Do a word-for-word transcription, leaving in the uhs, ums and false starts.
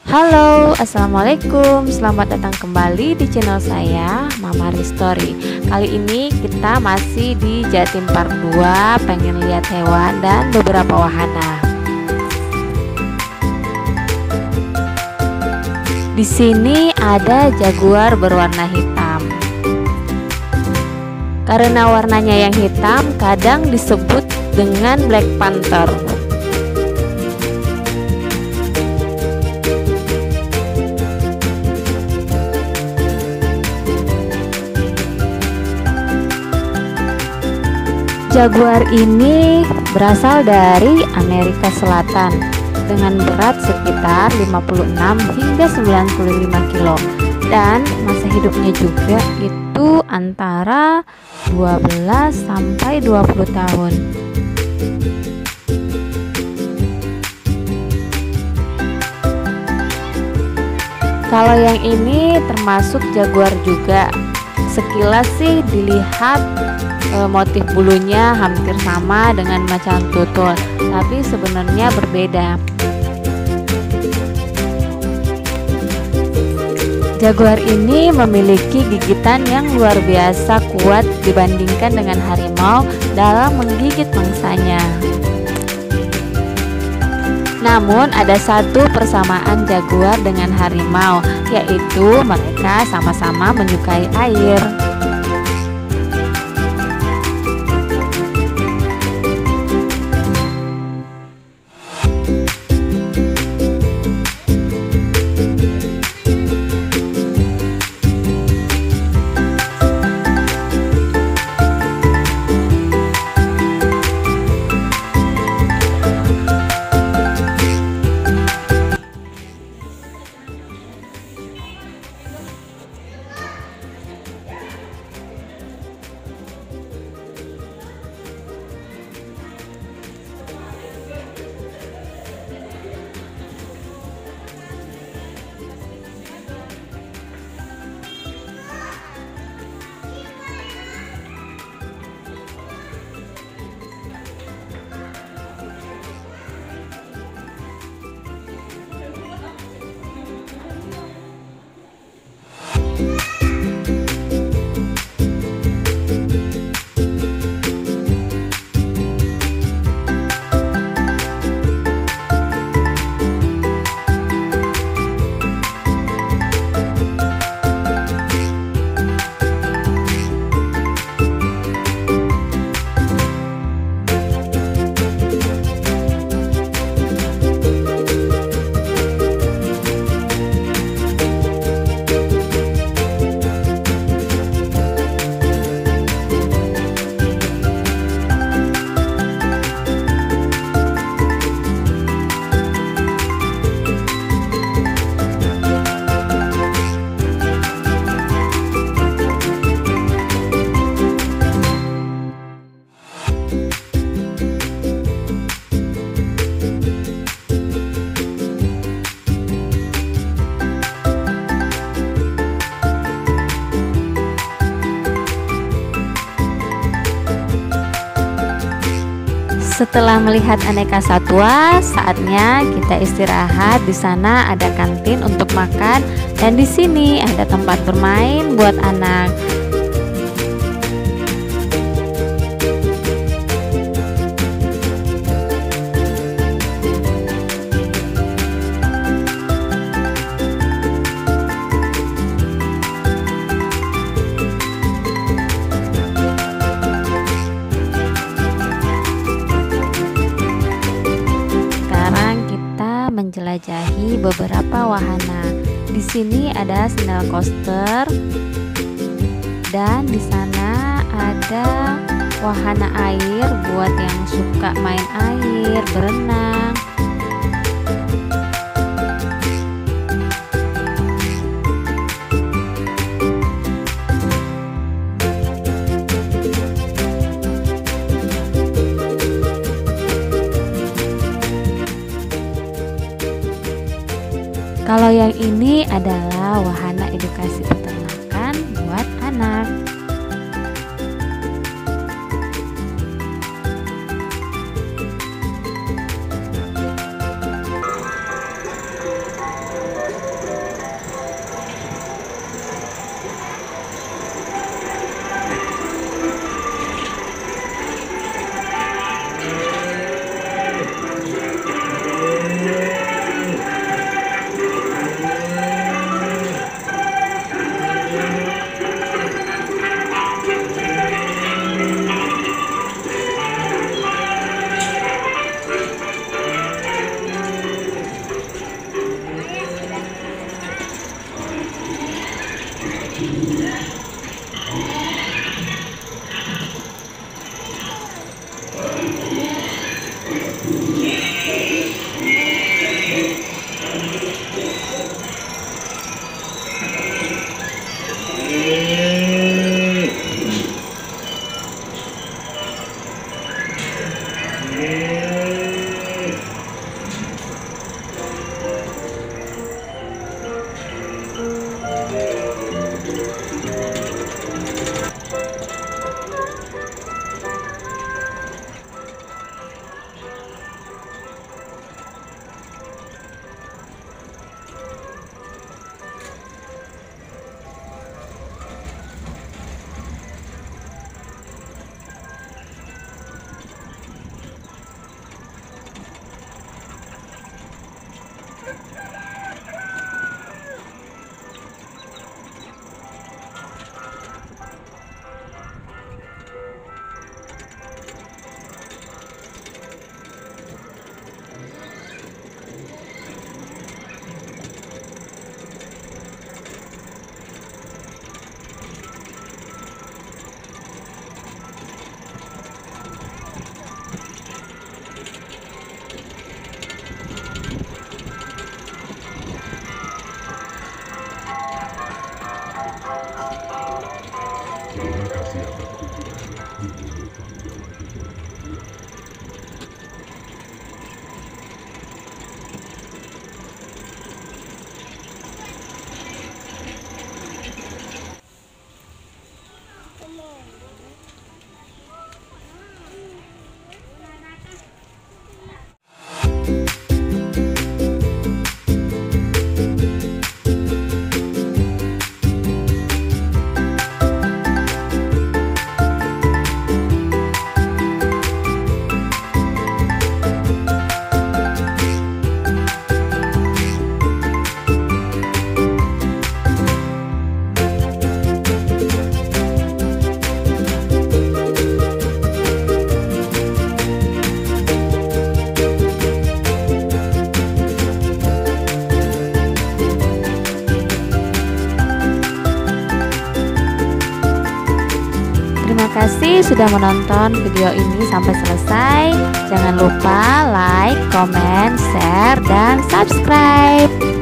Halo, assalamualaikum. Selamat datang kembali di channel saya, Mama Ristori. Kali ini kita masih di Jatim Park dua, pengen lihat hewan dan beberapa wahana. Di sini ada jaguar berwarna hitam. Karena warnanya yang hitam, kadang disebut dengan Black Panther. Jaguar ini berasal dari Amerika Selatan dengan berat sekitar lima puluh enam hingga sembilan puluh lima kilo dan masa hidupnya juga itu antara dua belas sampai dua puluh tahun. Kalau yang ini termasuk jaguar juga. Sekilas sih dilihat e, motif bulunya hampir sama dengan macan tutul, tapi sebenarnya berbeda. Jaguar ini memiliki gigitan yang luar biasa kuat dibandingkan dengan harimau dalam menggigit mangsanya. Namun ada satu persamaan jaguar dengan harimau, yaitu mereka sama-sama menyukai air. Setelah melihat aneka satwa, saatnya kita istirahat. Di sana ada kantin untuk makan dan di sini ada tempat bermain buat anak. Menjelajahi beberapa wahana. Di sini ada snail coaster dan di sana ada wahana air buat yang suka main air, berenang. Kalau yang ini adalah wahana edukasi peternakan buat anak. kasih sudah menonton video ini sampai selesai. Jangan lupa like, comment, share, dan subscribe.